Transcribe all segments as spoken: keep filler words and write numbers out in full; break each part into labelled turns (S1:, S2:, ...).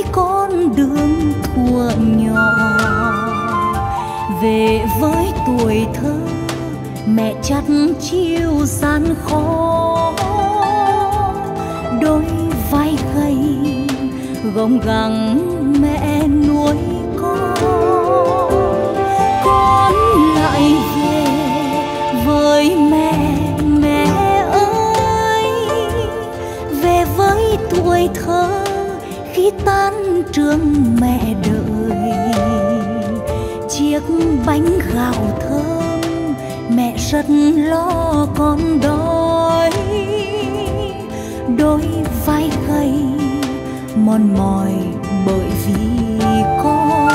S1: với con đường thuở nhỏ, về với tuổi thơ mẹ chắt chiu gian khó, đôi vai gầy gồng gắng mẹ nuôi con. Con lại về với mẹ, mẹ ơi, về với tuổi thơ khi tan trường mẹ đợi. Chiếc bánh gạo thơm mẹ rất lo con đói, đôi vai gầy mòn mỏi bởi vì con.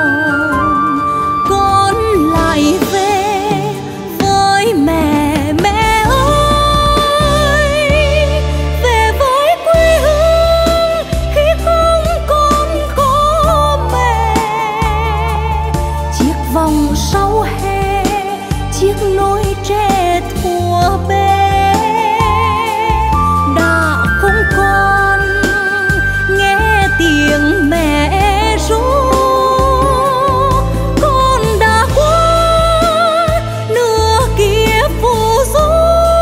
S1: Con lại về với mẹ, mẹ ơi, về với quê hương khi không còn có mẹ. Chiếc vòng sau hè, chiếc nôi tre thuở bé đã không còn nghe tiếng mẹ ru. Con đã qua nửa kiếp phù du,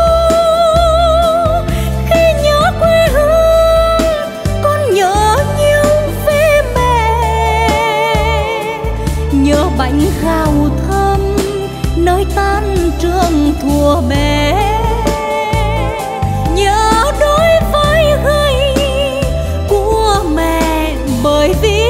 S1: khi nhớ quê hương con nhớ nhiều về mẹ, nhớ bánh gạo thơm nơi tan trường thuở bé, nhớ đôi vai gầy của mẹ bởi vì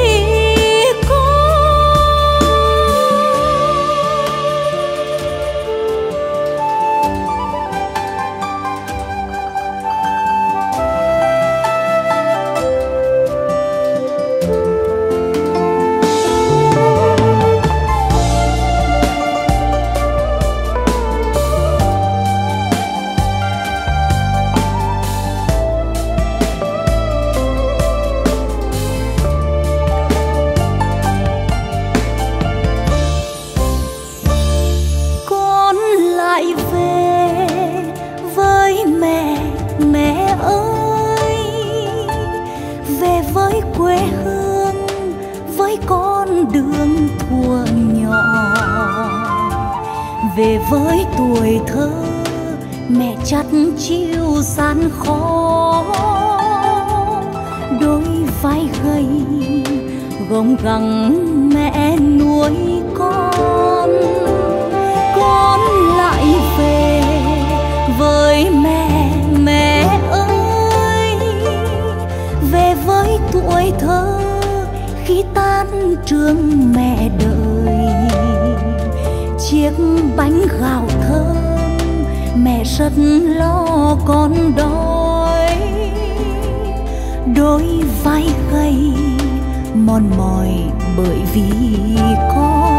S1: đường thuở nhỏ, về với tuổi thơ mẹ chắt chiu gian khó, đôi vai gầy gồng gắng mẹ nuôi con. Con lại về với mẹ, mẹ ơi, về với tuổi thơ khi tan trường mẹ đợi. Chiếc bánh gạo thơm mẹ rất lo con đói, đôi vai gầy mòn mỏi bởi vì con.